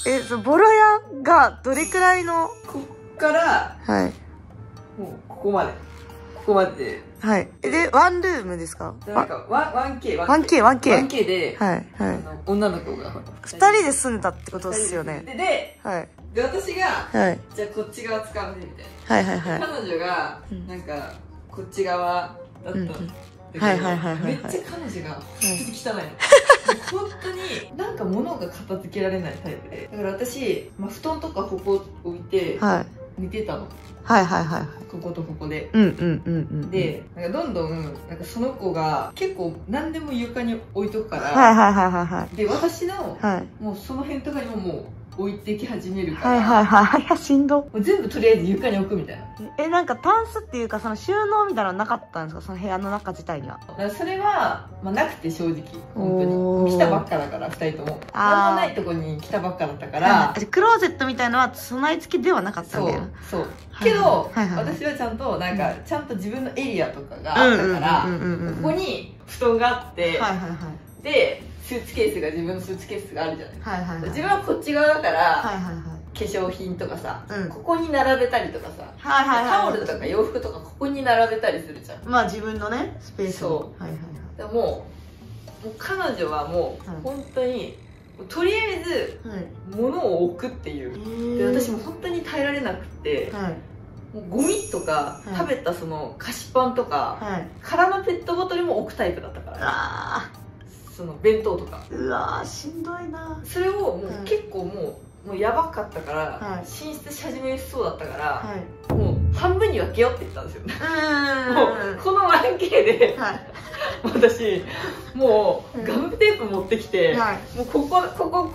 ボロ屋がどれくらいの。 こっから、 はい。 もう、ここまで。ここまでで。 はい。で、ワンルームですか？ なんか、1K。 1K。 で、 はい。はい。 女の子が。 二人で住んだってことですよね。はい。 で、私が、 はい。 じゃあこっち側使わせてみたいな。 はいはいはい。 彼女が、なんか、こっち側だった。 はいはいはいはい。 めっちゃ彼女が汚いの。本当になんか物が片付けられないタイプで。だから私、まあ、布団とかここ置いて寝てたの。 はいはいはい。 こことここで。 で、 なんかどんどん、なんかその子が結構何でも床に置いとくから。 はいはいはいはい。 で、私の、もうその辺とかにももう、置いてき始めるから。 はいはいはい。しんど。 全部とりあえず床に置くみたいな。 なんかタンスっていうか、その収納みたいなのなかったんですか、その部屋の中自体には。 だからそれは、まあ、なくて正直。本当に。来たばっかだから、二人とも。なんもないとこに来たばっかだったから。 クローゼットみたいのは備え付けではなかったんだよ。 そう。けど、私はちゃんと、なんか、ちゃんと自分のエリアとかがあったから、ここに布団があって、で、スーツケースが自分のスーツケースがあるじゃない。自分はこっち側だから、化粧品とかさ、ここに並べたりとかさ、タオルとか洋服とかここに並べたりするじゃん。 まあ自分のね、スペースを。 でも、もう彼女はもう、本当に、とりあえず、物を置くっていう。で、私も本当に耐えられなくて、もうゴミとか、食べたその菓子パンとか、空のペットボトルも置くタイプだったから。その弁当とか。 うわー、しんどいな。 それをもう結構もうやばかったから、進出し始めそうだったから、もう半分に分けようって言ったんですよ。もうこの 1K で、私もうガムテープ持ってきて、もうここと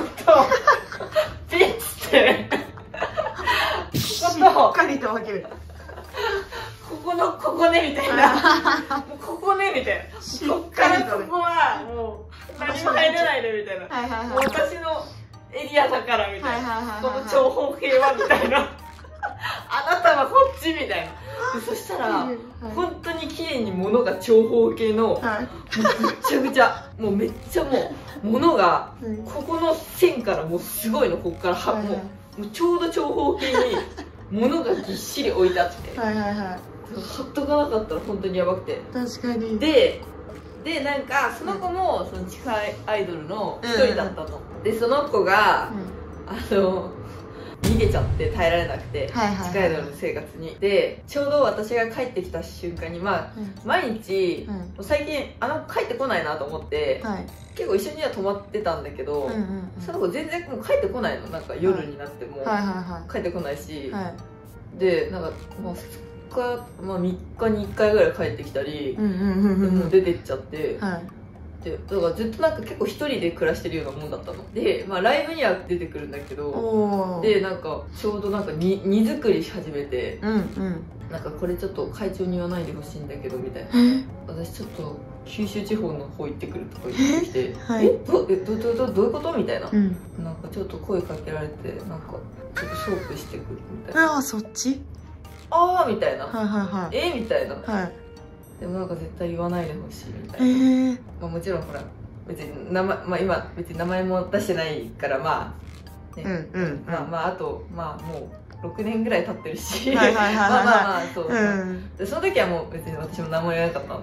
ピッつってしっかりと分ける。 ここねみたいな、もうここねみたいな、こっからここはもう何も入れないでみたいな、もう私のエリアだからみたいな、この長方形はみたいな、あなたはこっちみたいな。そしたら本当に綺麗に物が長方形の、もうぐちゃぐちゃ、もうめっちゃもう物がここの線からもうすごいの、ここからもうちょうど長方形に物がぎっしり置いてあって、ほっとかなかったら本当にやばくて。 確かに。 でなんかその子もその地下アイドルの一人だったの。でその子が逃げちゃって耐えられなくて、地下アイドルの生活に。でちょうど私が帰ってきた瞬間に、まあ毎日最近帰ってこないなと思って、結構一緒には泊まってたんだけど、その子全然もう帰ってこないの。なんか夜になっても帰ってこないし、でなんかまあ3日に1回ぐらい帰ってきたり、もう出てっちゃって、でだからずっとなんか結構一人で暮らしてるようなもんだったので、まあライブには出てくるんだけど、でなんかちょうどなんか荷造りし始めて、なんかこれちょっと会長に言わないでほしいんだけどみたいな、私ちょっと九州地方の方行ってくるとか言ってきて、どういうことみたいな、なんかちょっと声かけられて、なんかちょっとソープしてくるみたいな。 ああ、そっち？ ああみたいな、みたいな、でもなんか絶対言わないでほしいみたいな。まあもちろんほら別にまあ今別に名前も出してないから、まあね、まああとまあもう6年ぐらい経ってるし、まあまあそう、でその時はもう別に私も何も言えなかったの。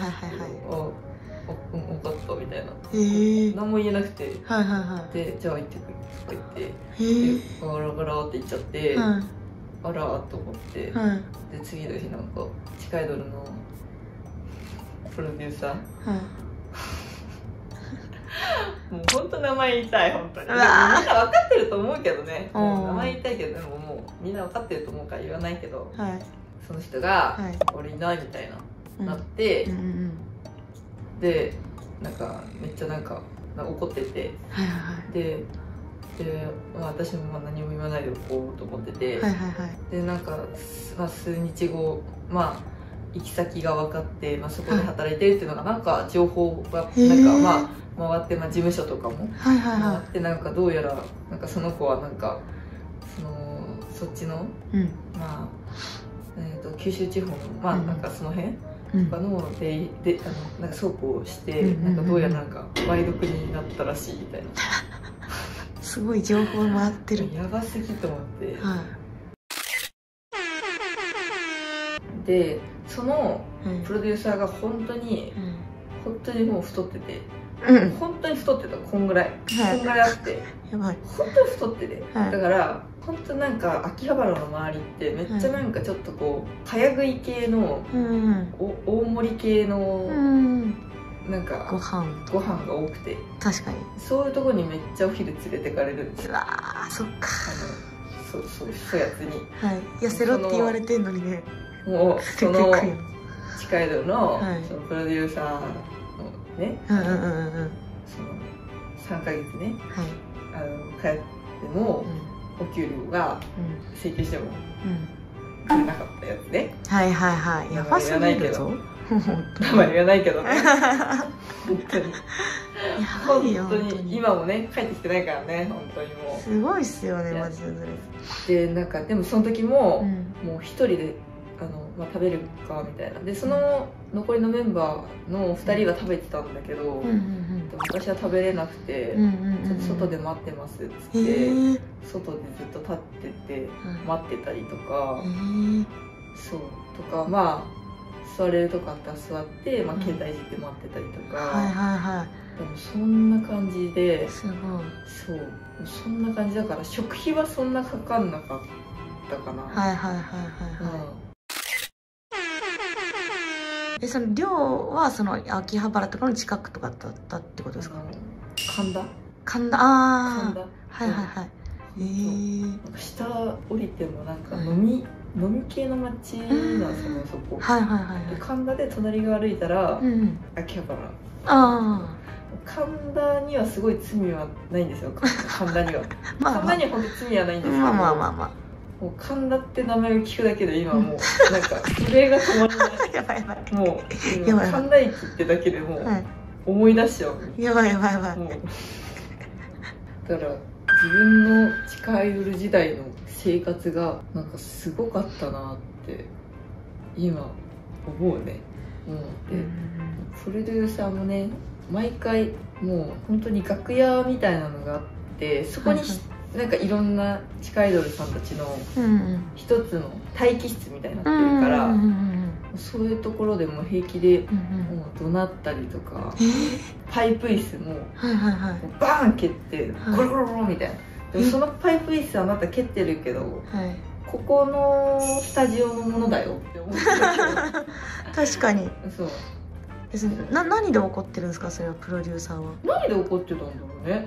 分かったみたいな、何も言えなくて、でじゃあ行ってくるとか言って、ガラガラって行っちゃって、あらーと思って、で次の日なんか地下アイドルのプロデューサー、もう本当名前言いたい、本当にみんな分かってると思うけどね、名前言いたいけど、でももうみんな分かってると思うから言わないけど、その人が「俺いない」みたいななって、でなんかめっちゃなんか怒ってて、でまあ、私もまあ何も言わないでおこうと思ってて、でなんか、まあ、数日後、まあ行き先が分かって、まあ、そこで働いてるっていうのがなんか情報がなんかまあ回って、まあ、事務所とかも回って、なんかどうやらなんかその子はなんかそっちの、まあ九州地方のまあなんかその辺とかのなんか倉庫をして、なんかどうやらなんか梅毒になったらしいみたいな。 すごい情報回ってる。 やばすぎと思って、 はい、 でそのプロデューサーが本当に、本当にもう太ってて、本当に太ってた。こんぐらい、こんぐらいあってやばい、 本当に太ってて、だから本当なんか秋葉原の周りってめっちゃなんかちょっとこう早食い系の、大盛り系の、なんかご飯が多くて、 確かにそういうとこにめっちゃお昼連れてかれるんですよ。 うわー、そっか。 そうやつに、 はい、痩せろって言われてんのにね。 もうその地下アイドルのそのプロデューサーのね、その3ヶ月ね、帰ってもお給料が請求してもくれなかったやつね。 はいはいはい、やばすぎるぞ。 名前言わないけどね。本当に今もね帰ってきてないからね、本当にもうすごいっすよね、マジで。なんかでもその時ももう一人で食べるかみたいなで、その残りのメンバーの2人は食べてたんだけど、でも私は食べれなくて、ちょっと外で待ってますっつって、外でずっと立ってて待ってたりとか、そうとか、まあ座れるとこあったら座って、携帯いじって待ってたりとか、でもそんな感じで、 すごい、 そうそんな感じだから食費はそんなかかんなかったかな。 その寮はその秋葉原とかの近くとかだったってことですか？ 神田、 ああ、はいはいはい。 下降りてもなんか飲み系の街なんですよね、そこ。神田で隣が歩いたら秋葉原。神田にはすごい罪はないんですよ。神田には神田には本当に罪はないんですけど、もう神田って名前を聞くだけで今もうなんか震えが止まらない。 やばいやばい、 もう神田駅ってだけでもう思い出しちゃう。 やばいやばいやばい。 だから自分の地下アイドル時代の生活がなんかすごかったなって今思うね。でプロデューサーもね、毎回もう本当に楽屋みたいなのがあって、そこになんかいろんな地下アイドルさんたちの一つの待機室みたいになってるから、そういうところでも平気でもう怒鳴ったりとか、パイプ椅子もバーン蹴ってゴロゴロゴロみたいな。でもそのパイプ椅子あなた蹴ってるけど、ここのスタジオのものだよって思ってたけど。 確かに。 そう。 何で怒ってるんですか、それはプロデューサーは。何で怒ってたんだろうね。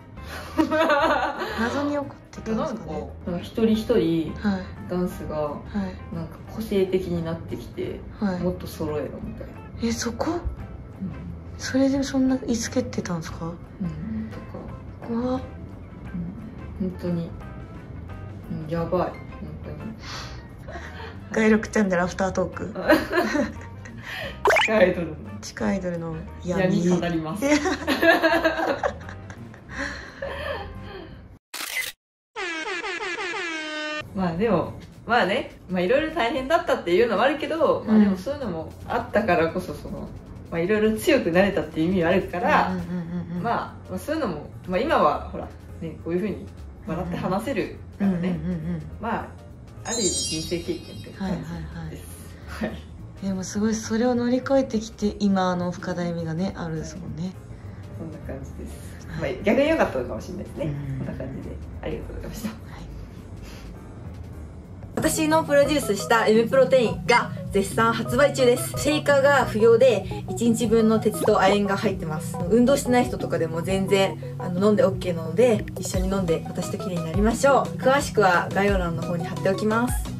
謎に怒ってたんですかね。 なんか一人一人ダンスがなんか個性的になってきて、もっと揃えろみたいな。 そこ？それでそんな言いつけてたんですか？とか。怖っ。 本当にやばい、本当に。 外録チャンネルアフタートーク。地下アイドルの闇語ります。まあでもまあね、いろいろ大変だったっていうのもあるけど、でもそういうのもあったからこそいろいろ強くなれたっていう意味はあるから、そういうのも、今はほらね、こういうふうに笑って話せるからね、ある意味人生経験って感じです。 でもすごい、それを乗り越えてきて今深田恵美がねあるんですもんね。 そんな感じです。逆に良かったのかもしれないですね。こんな感じでありがとうございました。私のプロデュースした M プロテインが絶賛発売中です。シェイカーが不要で1日分の鉄と亜鉛が入ってます。運動してない人とかでも全然飲んで OK なので、一緒に飲んで私と綺麗になりましょう。詳しくは概要欄の方に貼っておきます。